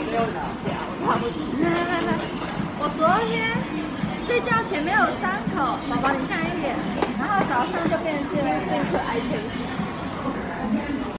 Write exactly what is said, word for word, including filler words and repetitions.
没有拿家，我看不起。 我昨天睡觉前没有伤口，宝宝你看一眼，然后早上就变成这个爱情。